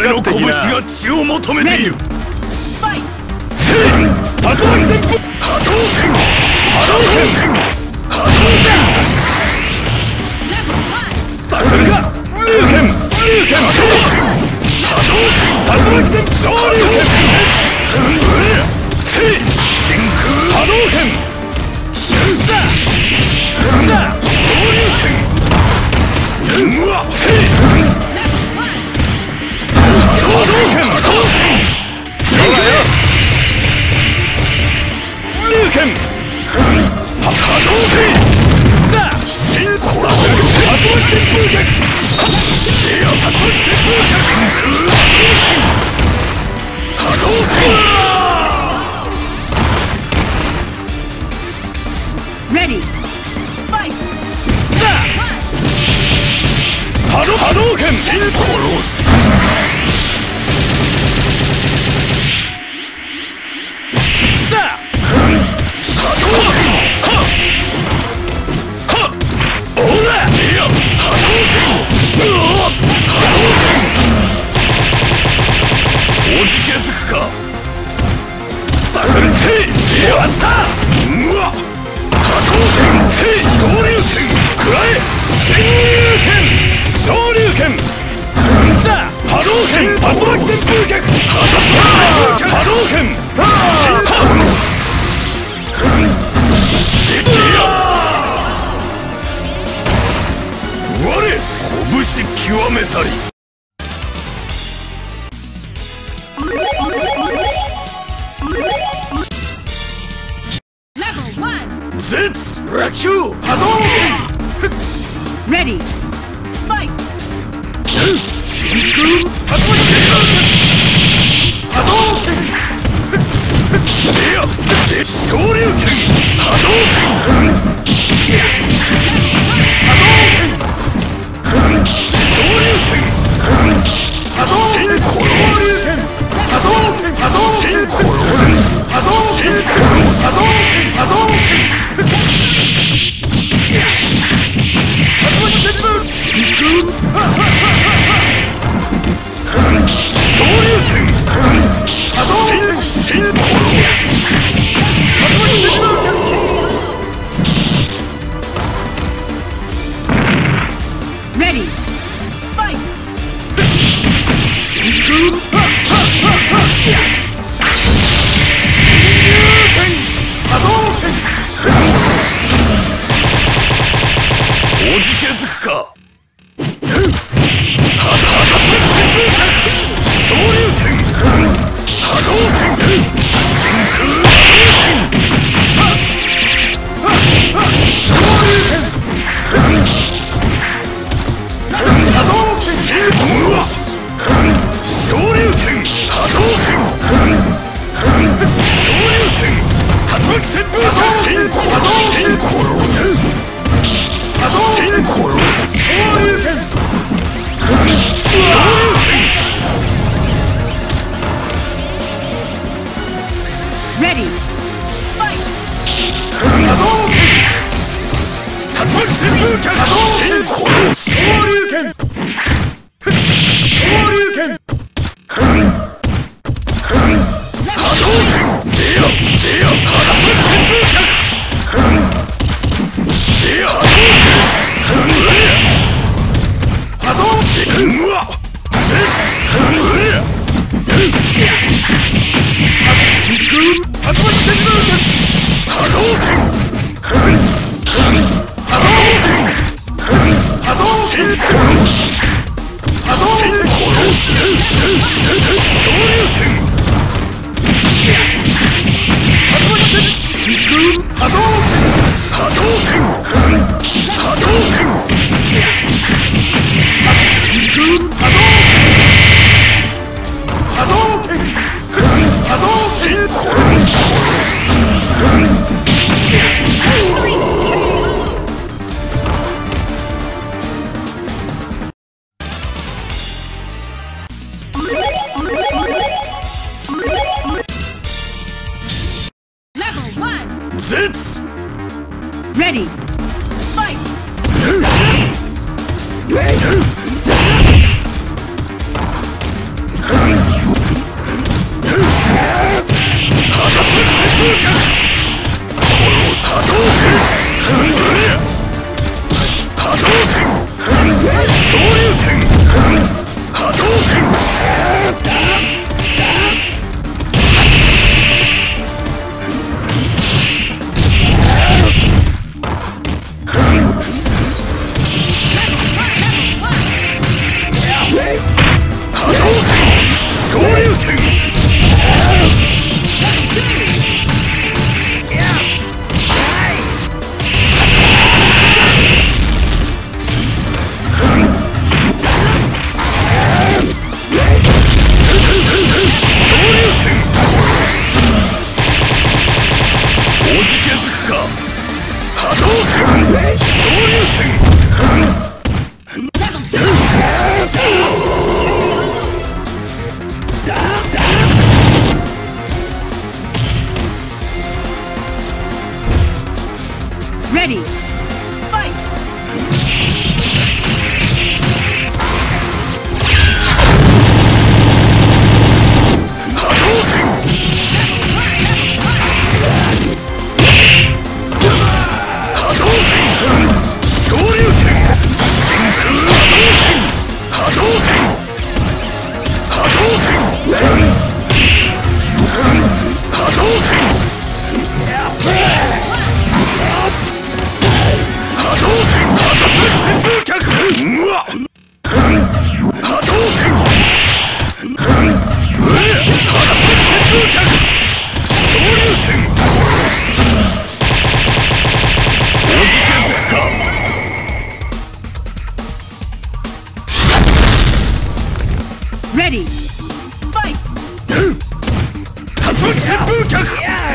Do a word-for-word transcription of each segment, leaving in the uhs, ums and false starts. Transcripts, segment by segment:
俺の拳が血を求めている。 竜巻旋風波動拳波動拳波動拳さあそれか龍拳龍拳波動拳波動拳竜巻旋風昇龍拳真空波動拳さあさあ昇龍拳うわ波動拳波動拳龍拳波動拳さあ真空竜巻旋風脚竜巻旋風脚真空波動拳 Ready. Fight. さあ波動波動拳殺すさあ波動拳はっはっおらいや波動拳うお波動拳おじけづくかさあそれへい終わったうわ波動拳へい昇竜拳食らえ真龍拳昇龍拳さあ波動拳竜巻旋風脚波動拳我拳極めたり絶ラキュー波動拳 Ready. Fight. 真空波動拳波動拳いやで昇竜拳波動拳波動拳昇竜拳波動拳真殺す波動拳波動拳真殺す波動拳真殺す波動拳波動拳竜巻旋風真空昇竜拳波動拳真殺す竜巻旋風 Ready. Fight. 真空波動拳おじけづくかはたはた昇竜拳波動拳真空昇竜拳波動拳真殺す昇竜拳波動拳昇竜拳竜巻旋風脚真殺す真殺す波動拳真殺す昇竜拳昇竜拳 Ready. Fight. 波動拳竜巻旋風脚真殺す昇竜拳昇竜拳波動拳でやでや竜巻旋風脚でや波動波動拳うわ絶うや真空竜巻旋風脚波動拳波動拳波動拳真殺す波動真拳殺す昇竜拳竜巻旋真空波動波動拳波動拳真空波動波動拳波動真殺す Level one. 絶 Ready. Fight. 波 Ready. Fight. 竜巻旋風脚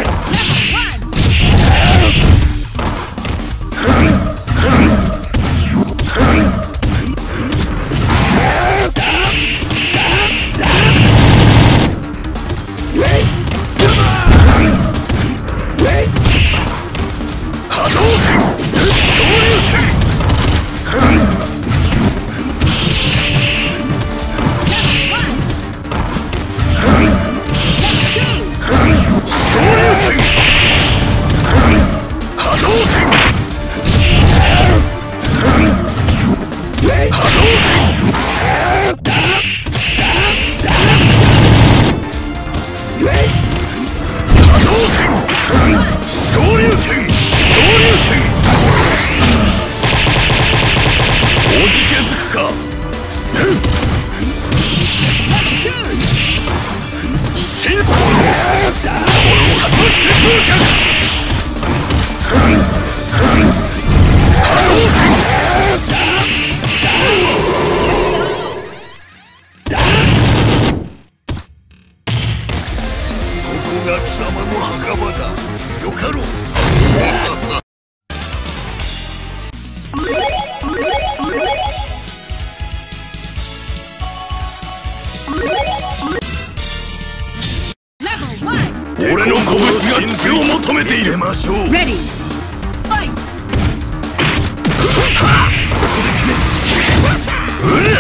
俺の拳が血を求めている。 Ready. Fight. ここで決めうれ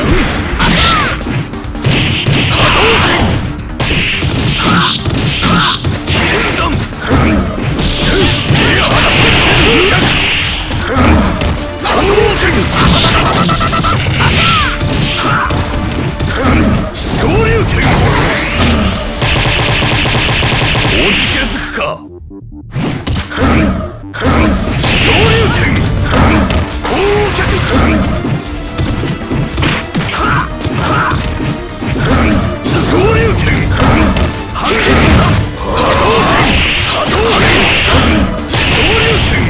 波動拳剣山エアハダ旋風脚波動拳昇竜拳おじけづくか昇竜拳降脚昇竜拳半月山波動拳波動拳昇竜拳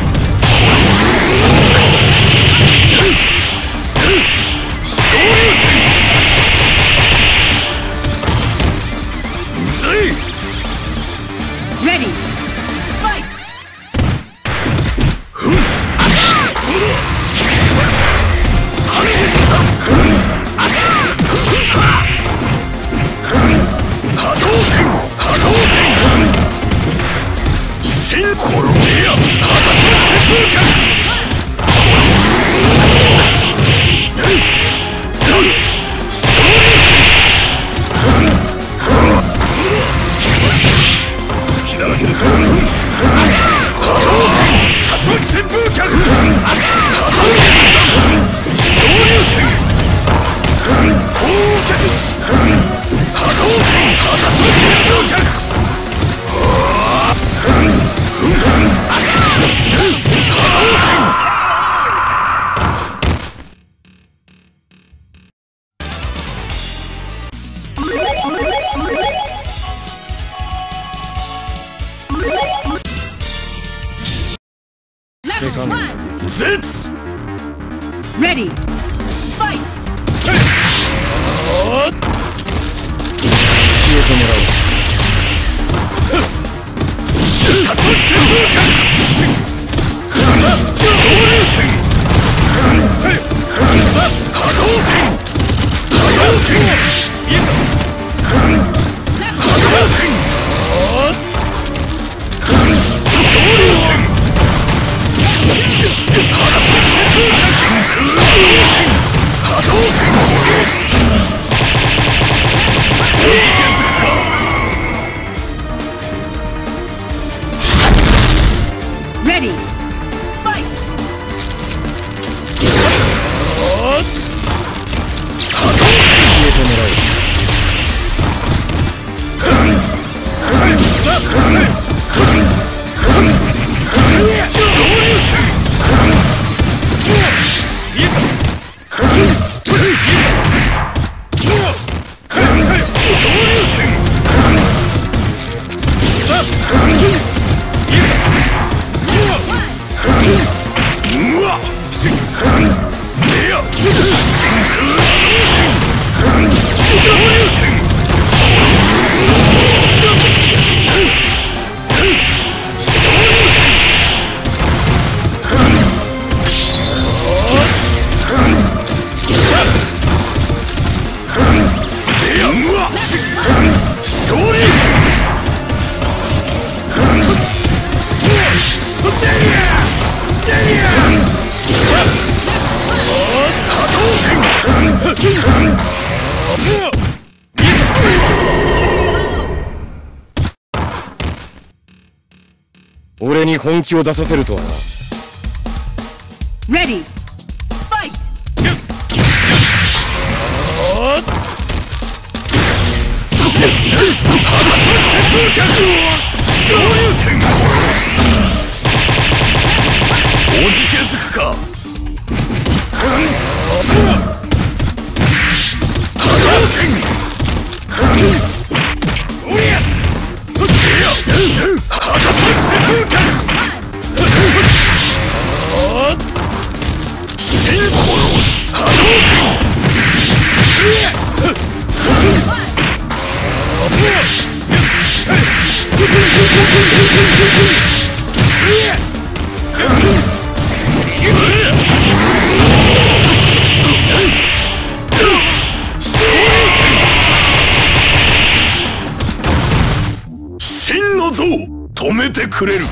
昇竜拳うずい Ready. Fight. 半月山波動拳波動拳新コロエア波動旋風脚昇竜拳好きだらけですよ波動拳竜巻旋風脚波動拳昇竜拳降脚波動拳竜巻旋風脚 Level one. 絶 Ready. Fight. 消えてもらおう竜巻旋風脚昇竜拳波動拳波動拳波動拳昇竜拳波動拳に本気を出させるとはな。 Ready. Fight. おじけづくか。真の像止めてくれる。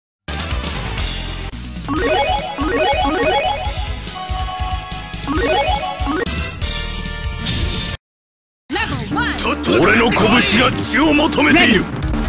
俺の拳が血を求めている。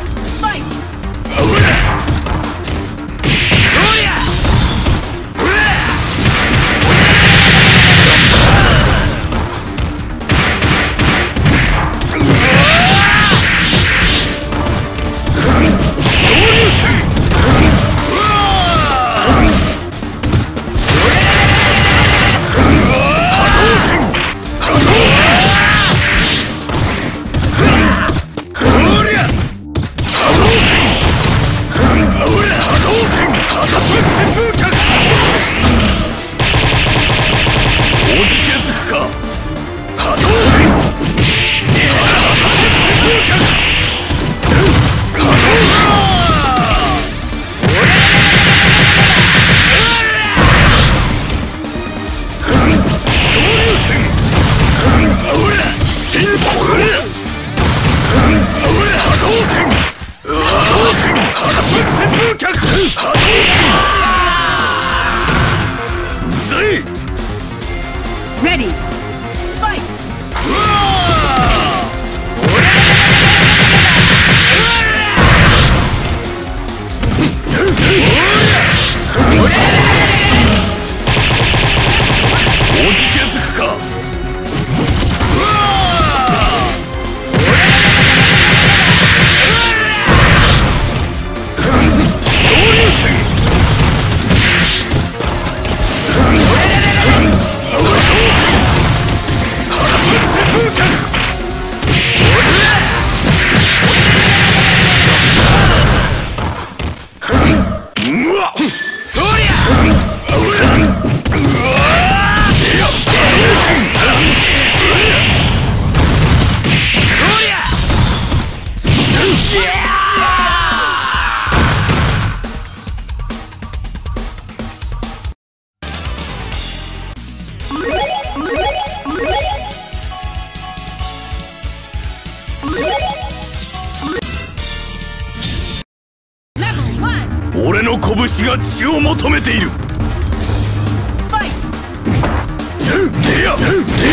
Ready. Fight. おじけづくか。俺の拳が血を求めている。デヤデヤ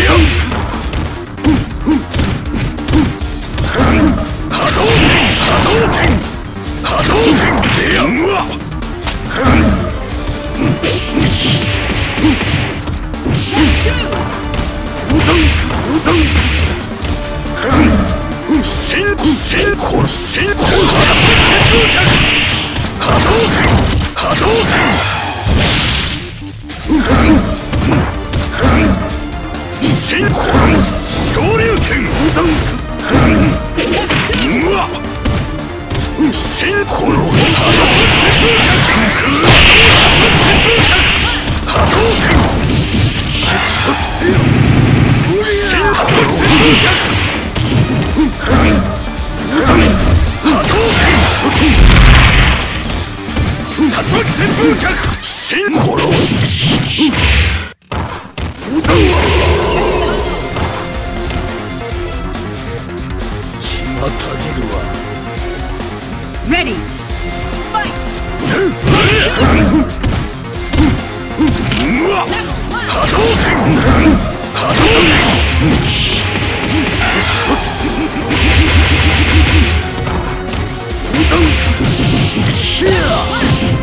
波動拳波動拳波動拳デヤうわシンコシンコシンコ波動拳波動拳シンコ昇竜拳うわシンコの波動波動拳シンコの波動拳竜巻旋風脚シンコロス血がたぎるわ。 Ready. Fight. うわ波動拳波動拳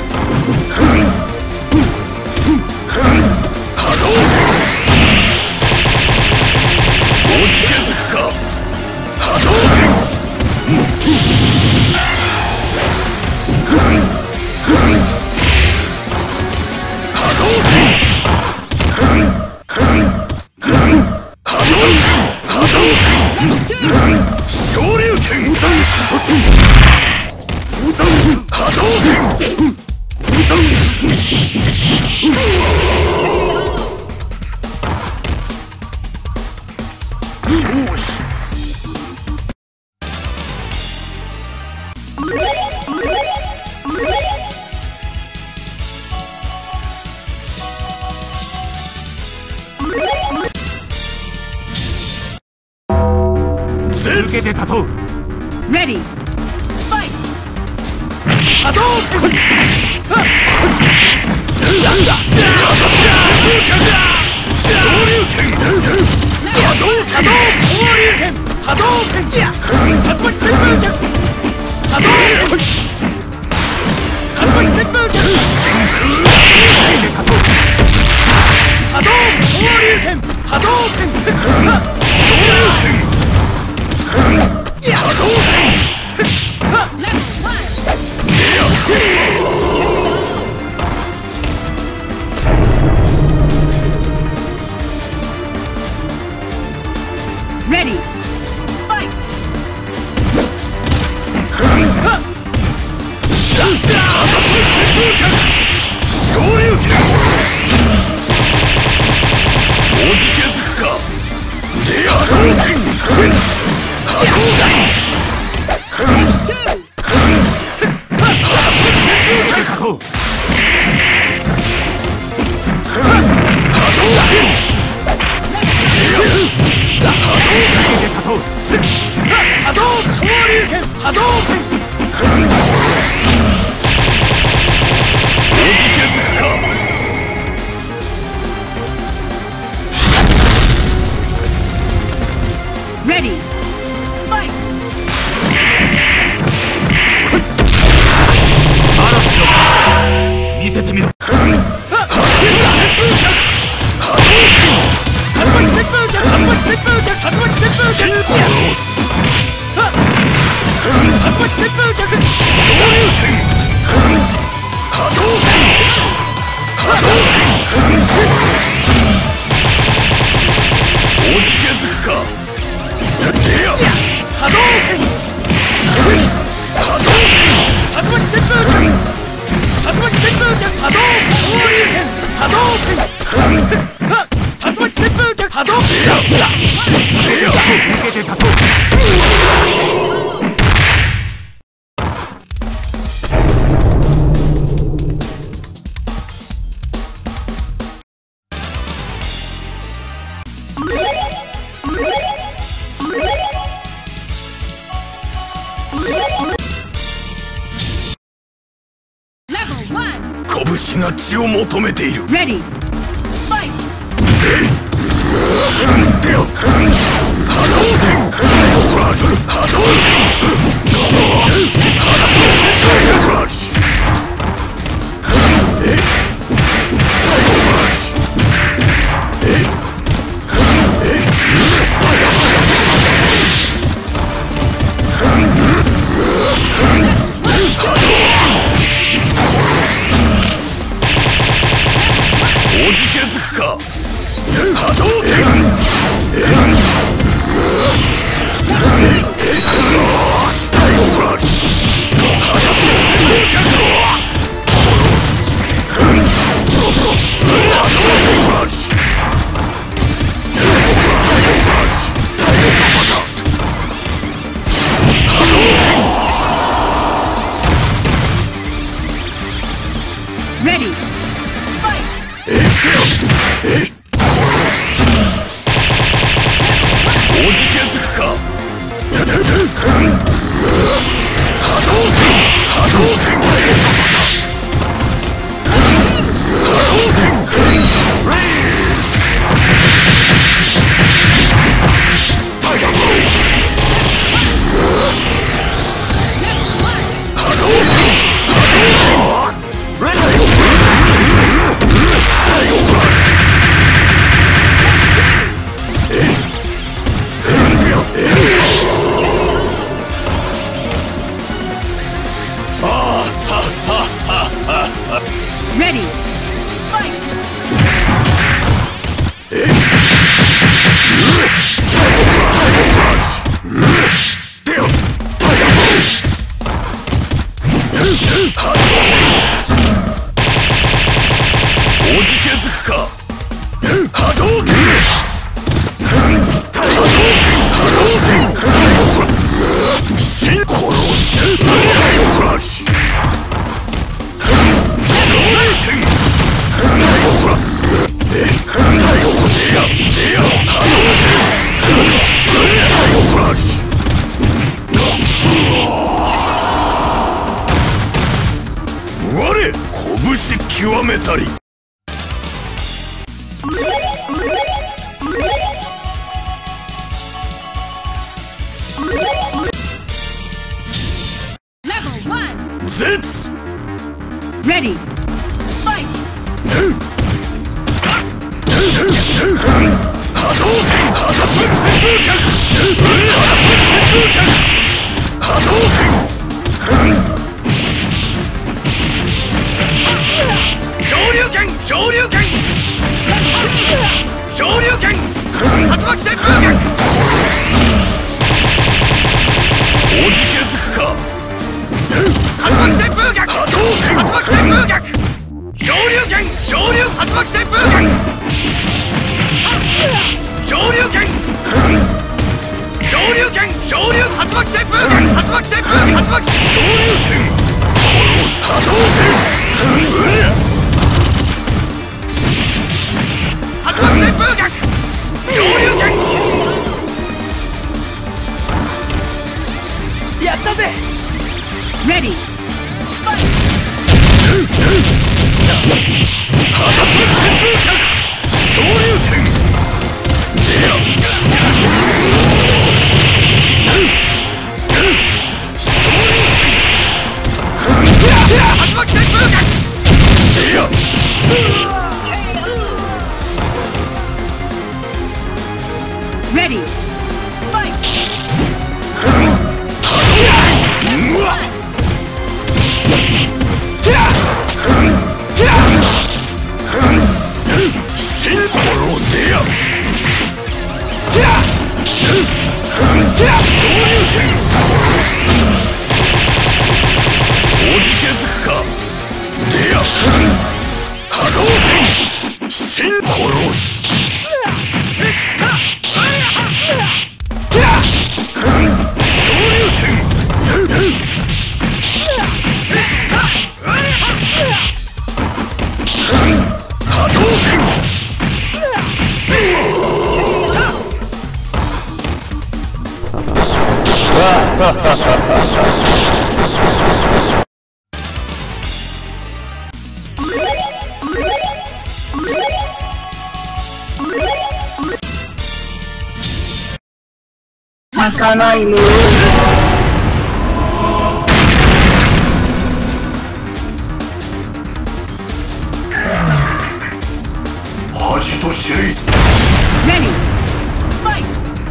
昇竜拳波動拳よし続けて立とう。 Ready. Fight. 波動拳なんだ昇竜拳波動拳昇竜拳波動拳竜巻旋風脚波動拳竜巻旋風脚真空波動昇竜拳波動拳昇竜拳波動拳 Ready. Fight. 昇竜拳おじけづくかレア波動拳波動拳波動昇竜拳波動拳おじけづくか Ready. Fight. 嵐の見せてみろ波動拳が血を求めている Ready. Fight. おじけづくか波動拳 Ready. Fight. おじけづくか波動拳波動拳波動拳タイガーブロー波動拳波動拳レッドタイガークラッシュええたり。絶 Ready. Fight. 波動拳波動拳旋風脚波動拳昇竜拳昇竜拳昇竜拳竜巻旋風脚おじけづくか竜巻旋風脚波動拳竜巻旋風脚昇竜拳昇竜竜巻旋風脚昇竜拳昇竜拳昇竜竜巻旋風脚竜巻旋風竜巻昇竜拳波動拳竜巻旋風脚昇竜拳やったぜ Ready. Fight. 波動拳旋風脚昇竜拳でや竜巻旋風脚でや Ready. Fight. シンコロせや昇竜拳おじけづくかでや波動拳シンコロス昇竜拳波動拳開かないね。 恥と知れ Ready. Fight.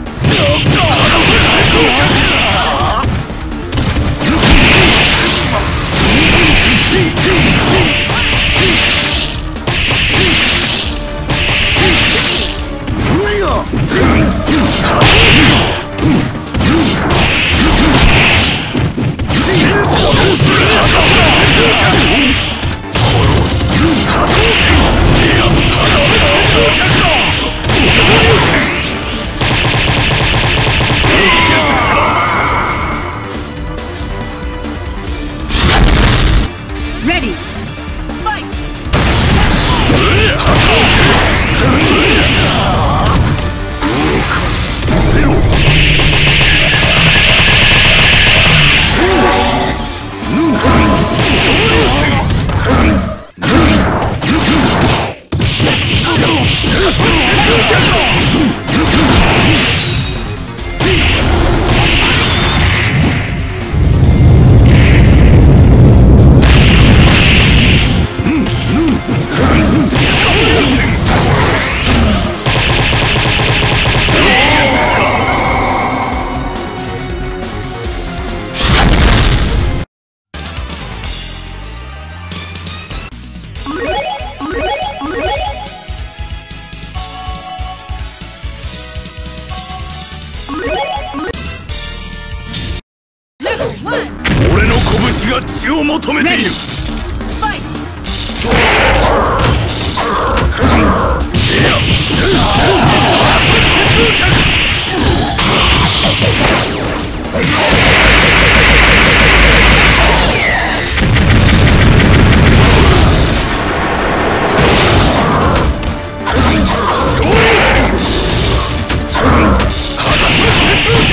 俺の拳が血を求めている Fight.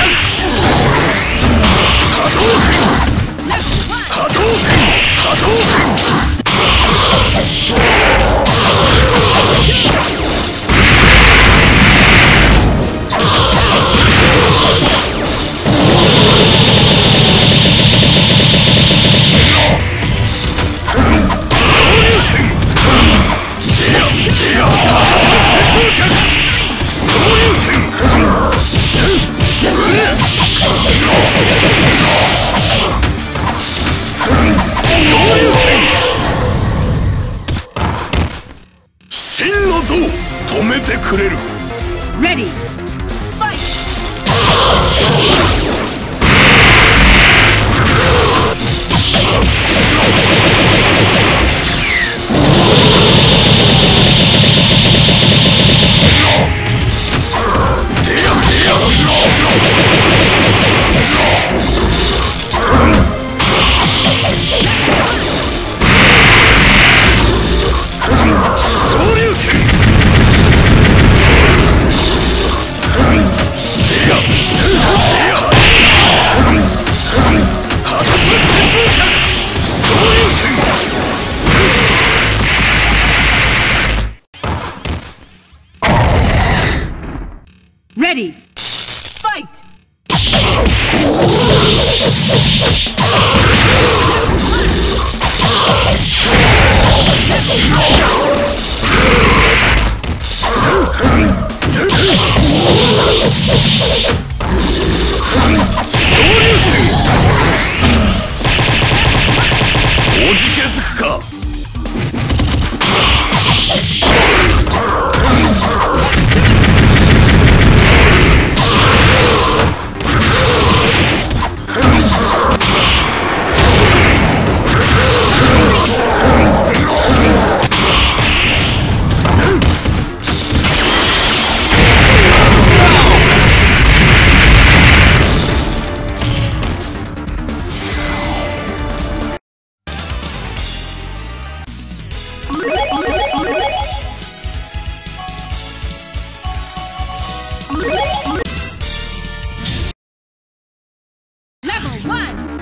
波動拳波動拳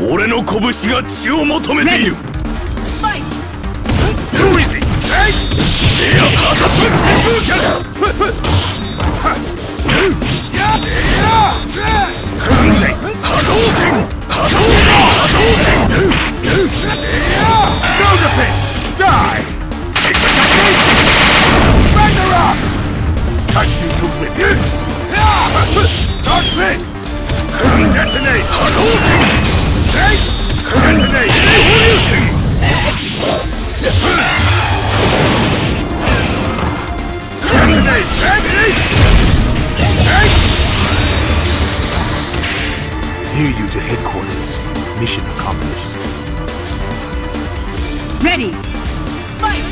俺の拳が血を求めている。 Fight! Too easy! いや、竜巻旋風脚。波動拳、波動拳、波動拳。 No defense! Die! Take the technique! Ragnarok! Cut you to whip! Dark fist! Detonate! 波動拳。 Detonate! 昇竜拳。 Detonate! Hear you to headquarters. Mission accomplished. Ready! Fight!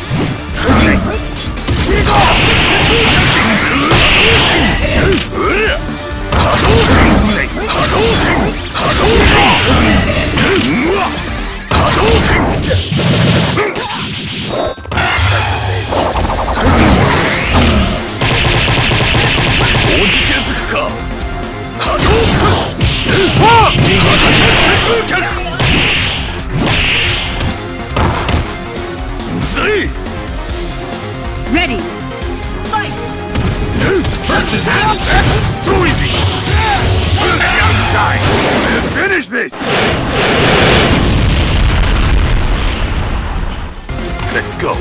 Ready! Fight! Too easy! Young die! Finish this! Let's go!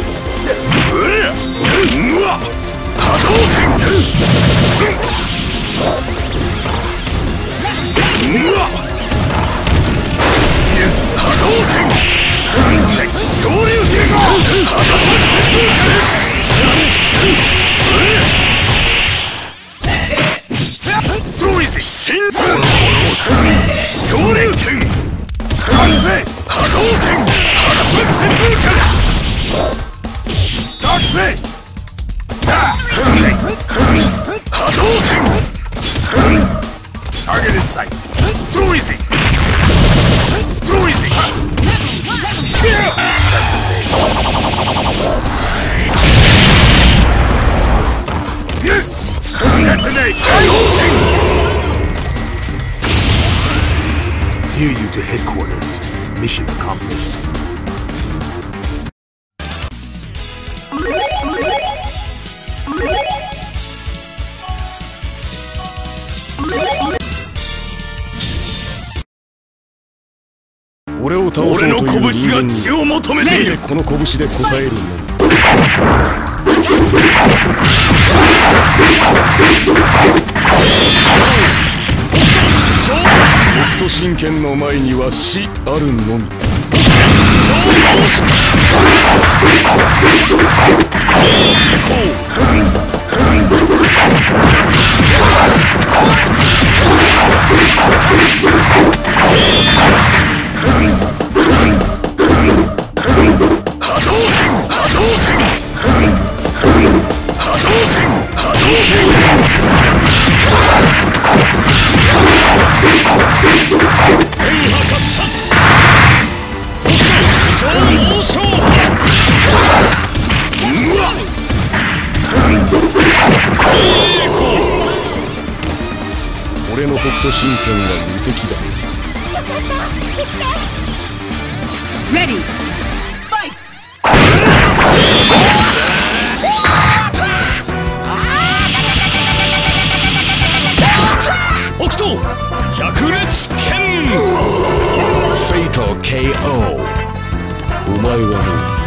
Yes! Hadouken! Shoryuken! Too easy! Shinton! Shoryuken! Hadouken! Hadouken Senbouken! Dark fist! Hadouken! Target in sight! Too easy! Too easy! Detonate! Hear you to headquarters. Mission accomplished. 俺の拳が血を求めている。 この拳で答えるの。北斗神拳の前には死あるのみ。俺の北斗神拳は無敵だ。 Ready! Fight! 北斗百裂拳フェイト ケーオー お前はもう